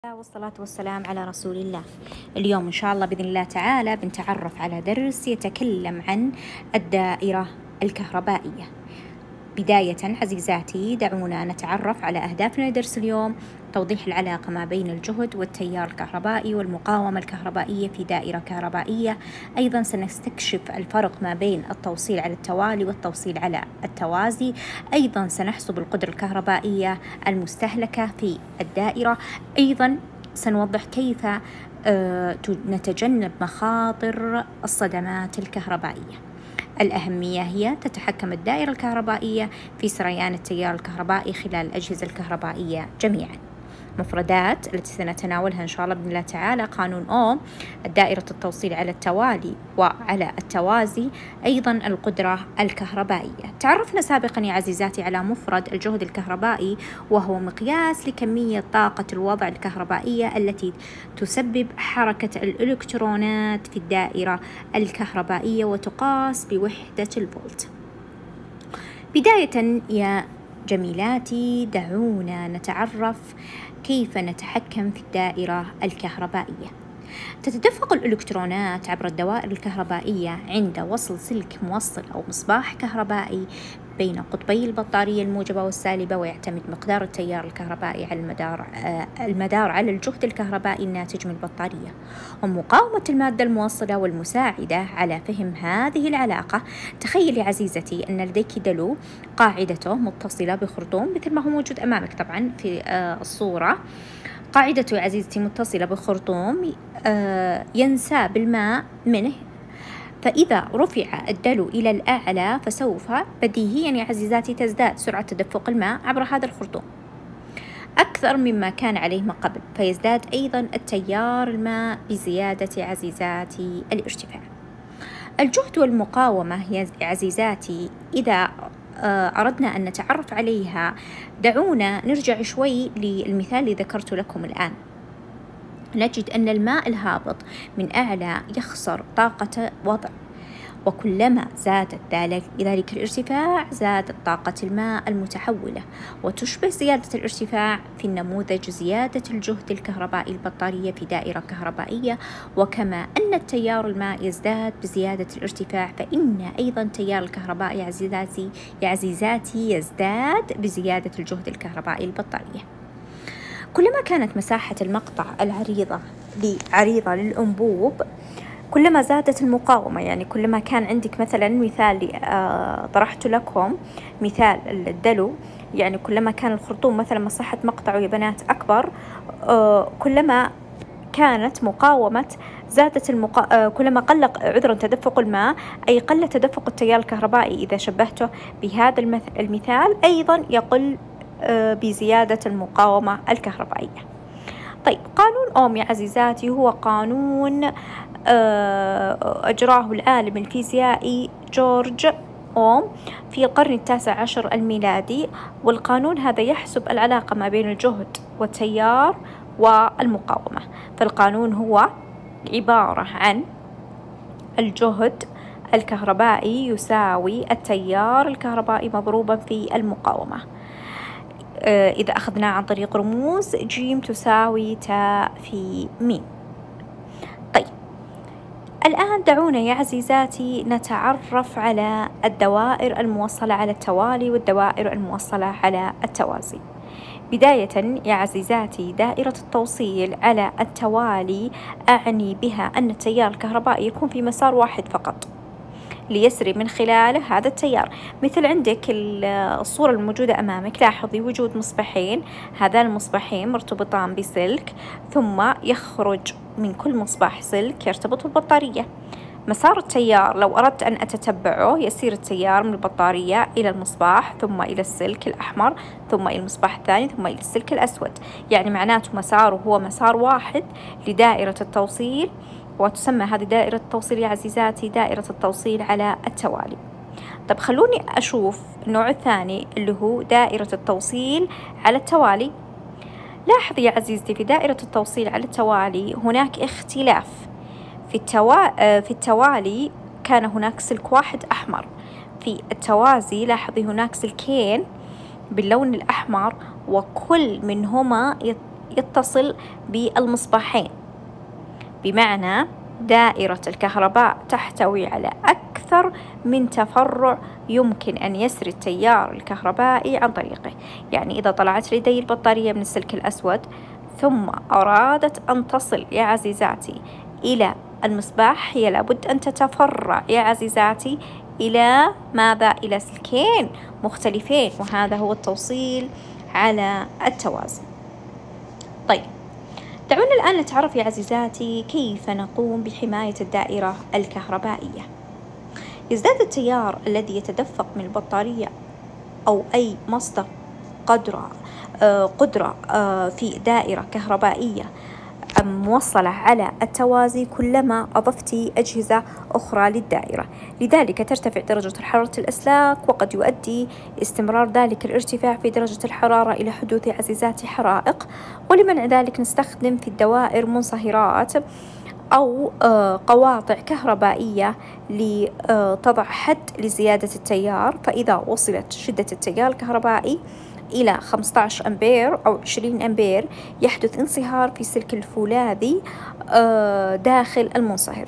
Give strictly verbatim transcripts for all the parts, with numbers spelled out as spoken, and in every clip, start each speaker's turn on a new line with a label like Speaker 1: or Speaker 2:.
Speaker 1: والصلاة والسلام على رسول الله. اليوم إن شاء الله بإذن الله تعالى بنتعرف على درس يتكلم عن الدائرة الكهربائية. بداية عزيزاتي دعونا نتعرف على أهدافنا لدرس اليوم: توضيح العلاقة ما بين الجهد والتيار الكهربائي والمقاومة الكهربائية في دائرة كهربائية. أيضا سنستكشف الفرق ما بين التوصيل على التوالي والتوصيل على التوازي. أيضا سنحسب القدرة الكهربائية المستهلكة في الدائرة. أيضا سنوضح كيف نتجنب مخاطر الصدمات الكهربائية. الأهمية هي تتحكم الدائرة الكهربائية في سريان التيار الكهربائي خلال الأجهزة الكهربائية جميعا. مفردات التي سنتناولها إن شاء الله بإذن الله تعالى: قانون أوم، الدائرة التوصيل على التوالي وعلى التوازي، أيضا القدرة الكهربائية. تعرفنا سابقا يا عزيزاتي على مفرد الجهد الكهربائي، وهو مقياس لكمية طاقة الوضع الكهربائية التي تسبب حركة الإلكترونات في الدائرة الكهربائية، وتقاس بوحدة الفولت. بداية يا جميلاتي دعونا نتعرف كيف نتحكم في الدائرة الكهربائية. تتدفق الإلكترونات عبر الدوائر الكهربائية عند وصل سلك موصل أو مصباح كهربائي بين قطبي البطارية الموجبة والسالبة، ويعتمد مقدار التيار الكهربائي على المدار آه المدار على الجهد الكهربائي الناتج من البطارية ومقاومة المادة الموصلة والمساعدة على فهم هذه العلاقة. تخيلي عزيزتي أن لديك دلو قاعدته متصلة بخرطوم مثل ما هو موجود أمامك طبعا في آه الصورة. قاعدته يا عزيزتي متصلة بخرطوم آه ينساب الماء منه، فإذا رفع الدلو إلى الأعلى فسوف بديهيا يا عزيزاتي تزداد سرعة تدفق الماء عبر هذا الخرطوم أكثر مما كان عليه ما قبل، فيزداد أيضا التيار الماء بزيادة عزيزاتي الارتفاع. الجهد والمقاومة يا عزيزاتي إذا أردنا أن نتعرف عليها، دعونا نرجع شوي للمثال اللي ذكرت لكم الآن. نجد أن الماء الهابط من أعلى يخسر طاقة وضع، وكلما زادت ذلك الارتفاع زادت طاقة الماء المتحولة، وتشبه زيادة الارتفاع في النموذج زيادة الجهد الكهربائي البطارية في دائرة كهربائية. وكما أن التيار الماء يزداد بزيادة الارتفاع، فإن أيضا تيار الكهرباء يا عزيزاتي يا عزيزاتي يزداد بزيادة الجهد الكهربائي البطارية. كلما كانت مساحة المقطع العريضة عريضة للأنبوب كلما زادت المقاومة. يعني كلما كان عندك مثلا مثال آه طرحت لكم مثال الدلو، يعني كلما كان الخرطوم مثلا مساحة مقطعه يا بنات أكبر، آه كلما كانت مقاومة زادت المقا... آه كلما قل عذرا تدفق الماء، أي قل تدفق التيار الكهربائي. إذا شبهته بهذا المث... المثال أيضا يقل آه بزيادة المقاومة الكهربائية. طيب، قانون أوم يا عزيزاتي هو قانون أجراه العالم الفيزيائي جورج أوم في القرن التاسع عشر الميلادي، والقانون هذا يحسب العلاقة ما بين الجهد والتيار والمقاومة. فالقانون هو عبارة عن الجهد الكهربائي يساوي التيار الكهربائي مضروبا في المقاومة. إذا أخذناه عن طريق رموز، جيم تساوي تاء في ميم. طيب، الآن دعونا يا عزيزاتي نتعرف على الدوائر الموصلة على التوالي والدوائر الموصلة على التوازي. بداية يا عزيزاتي، دائرة التوصيل على التوالي أعني بها أن التيار الكهربائي يكون في مسار واحد فقط ليسري من خلاله هذا التيار. مثل عندك الصورة الموجودة أمامك، لاحظي وجود مصباحين، هذان المصباحين مرتبطان بسلك، ثم يخرج من كل مصباح سلك يرتبط بالبطارية. مسار التيار لو أردت أن أتتبعه، يسير التيار من البطارية إلى المصباح، ثم إلى السلك الأحمر، ثم إلى المصباح الثاني، ثم إلى السلك الأسود. يعني معناته مساره هو مسار واحد لدائرة التوصيل، وتسمى هذه دائرة التوصيل يا عزيزاتي دائرة التوصيل على التوالي. طب خلوني أشوف النوع الثاني اللي هو دائرة التوصيل على التوالي. لاحظي يا عزيزتي، في دائرة التوصيل على التوالي هناك اختلاف. في, التوا... في التوالي كان هناك سلك واحد أحمر، في التوازي لاحظي هناك سلكين باللون الأحمر، وكل منهما يتصل بالمصباحين، بمعنى دائرة الكهرباء تحتوي على أكثر من تفرع يمكن أن يسري التيار الكهربائي عن طريقه. يعني إذا طلعت لدي البطارية من السلك الأسود ثم أرادت أن تصل يا عزيزاتي إلى المصباح، هي لابد أن تتفرع يا عزيزاتي إلى ماذا؟ إلى سلكين مختلفين، وهذا هو التوصيل على التوازي. طيب، دعونا الآن نتعرف يا عزيزاتي كيف نقوم بحماية الدائرة الكهربائية. يزداد التيار الذي يتدفق من البطارية أو أي مصدر قدرة قدرة في دائرة كهربائية موصلة على التوازي كلما أضفتي أجهزة أخرى للدائرة، لذلك ترتفع درجة حرارة الأسلاك، وقد يؤدي استمرار ذلك الارتفاع في درجة الحرارة إلى حدوث عزيزاتي حرائق. ولمنع ذلك نستخدم في الدوائر منصهرات أو قواطع كهربائية لتضع حد لزيادة التيار. فإذا وصلت شدة التيار الكهربائي إلى خمسة عشر أمبير أو عشرين أمبير يحدث انصهار في سلك الفولاذي داخل المنصهر،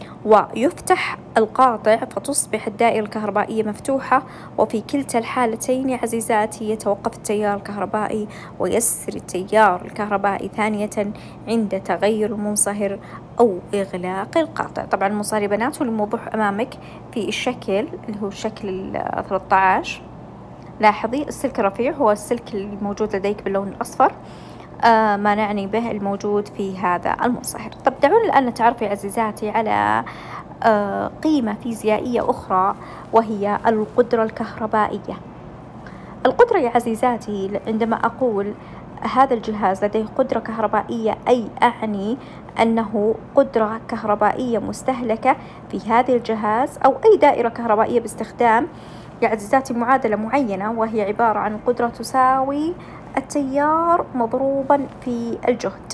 Speaker 1: ويفتح القاطع فتصبح الدائرة الكهربائية مفتوحة. وفي كلتا الحالتين يا عزيزاتي يتوقف التيار الكهربائي ويسري التيار الكهربائي ثانية عند تغير المنصهر أو إغلاق القاطع. طبعا المنصهر يا بنات هو الموضوع أمامك في الشكل اللي هو الشكل ثلاثة عشر. لاحظي السلك الرفيع هو السلك اللي موجود لديك باللون الأصفر، آه ما نعني به الموجود في هذا المنصهر. طب دعونا الآن نتعرف يا عزيزاتي على آه قيمة فيزيائية أخرى، وهي القدرة الكهربائية. القدرة يا عزيزاتي عندما أقول هذا الجهاز لديه قدرة كهربائية، أي أعني أنه قدرة كهربائية مستهلكة في هذا الجهاز أو أي دائرة كهربائية باستخدام يا عزيزاتي معادلة معينة، وهي عبارة عن قدرة تساوي التيار مضروبا في الجهد.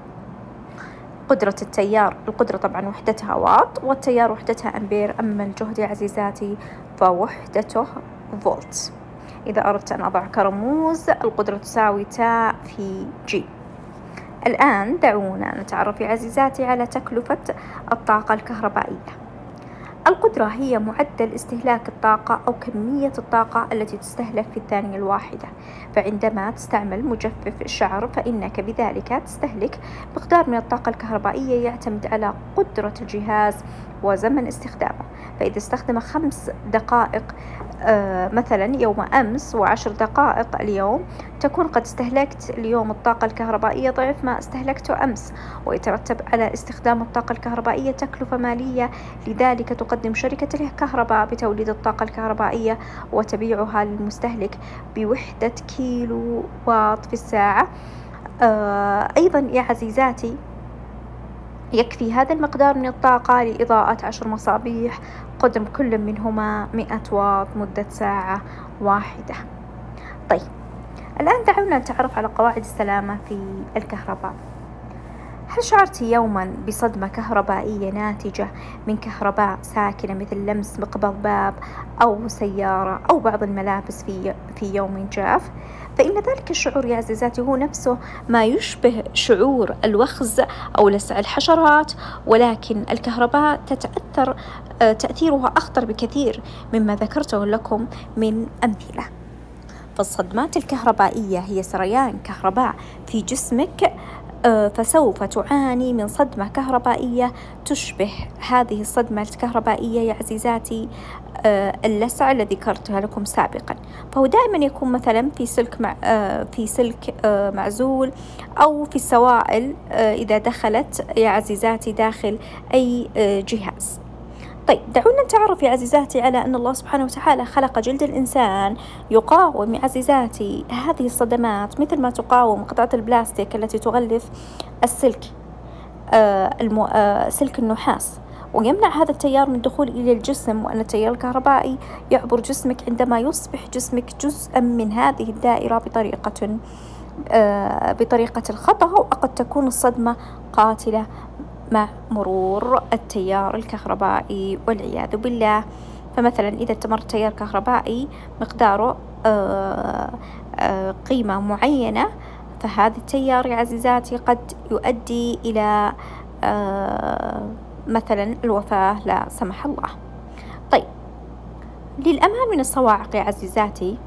Speaker 1: قدرة التيار، القدرة طبعا وحدتها واط، والتيار وحدتها أمبير، أما الجهد يا عزيزاتي فوحدته فولت. إذا أردت أن أضع كرموز، القدرة تساوي تاء في جي. الآن دعونا نتعرف يا عزيزاتي على تكلفة الطاقة الكهربائية. القدرة هي معدل استهلاك الطاقة أو كمية الطاقة التي تستهلك في الثانية الواحدة. فعندما تستعمل مجفف الشعر فإنك بذلك تستهلك مقدار من الطاقة الكهربائية يعتمد على قدرة الجهاز وزمن استخدامه. فإذا استخدم خمس دقائق آه مثلا يوم أمس وعشر دقائق اليوم، تكون قد استهلكت اليوم الطاقة الكهربائية ضعف ما استهلكته أمس، ويترتب على استخدام الطاقة الكهربائية تكلفة مالية. لذلك تقدم شركة الكهرباء بتوليد الطاقة الكهربائية وتبيعها للمستهلك بوحدة كيلو واط في الساعة. آه أيضا يا عزيزاتي يكفي هذا المقدار من الطاقة لإضاءة عشر مصابيح قدم كل منهما مئة واط مدة ساعة واحدة. طيب الآن دعونا نتعرف على قواعد السلامة في الكهرباء. هل شعرت يوما بصدمة كهربائية ناتجة من كهرباء ساكنة مثل لمس مقبض باب أو سيارة أو بعض الملابس في في يوم جاف؟ فإن ذلك الشعور يا عزيزاتي هو نفسه ما يشبه شعور الوخز أو لسع الحشرات، ولكن الكهرباء تتأثر تأثيرها أخطر بكثير مما ذكرته لكم من أمثلة. فالصدمات الكهربائية هي سريان كهرباء في جسمك، فسوف تعاني من صدمة كهربائية تشبه هذه الصدمة الكهربائية يا عزيزاتي اللسع الذي ذكرتها لكم سابقا. فهو دائما يكون مثلا في سلك مع في سلك معزول أو في السوائل إذا دخلت يا عزيزاتي داخل أي جهاز. طيب دعونا نتعرف يا عزيزاتي على أن الله سبحانه وتعالى خلق جلد الإنسان يقاوم يا عزيزاتي هذه الصدمات، مثل ما تقاوم قطعة البلاستيك التي تغلف السلك آه المو... آه سلك النحاس، ويمنع هذا التيار من دخول إلى الجسم. وأن التيار الكهربائي يعبر جسمك عندما يصبح جسمك جزءا من هذه الدائرة بطريقة آه بطريقة الخطأ، وقد تكون الصدمة قاتلة مع مرور التيار الكهربائي والعياذ بالله. فمثلا إذا استمر تيار كهربائي مقداره آآ آآ قيمة معينة، فهذا التيار يا عزيزاتي قد يؤدي إلى آه مثلا الوفاة لا سمح الله. طيب، للأمان من الصواعق يا عزيزاتي